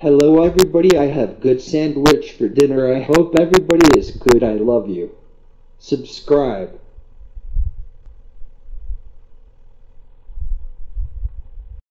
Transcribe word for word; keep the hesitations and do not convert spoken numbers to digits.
Hello everybody, I have good sandwich for dinner. I hope everybody is good. I love you. Subscribe.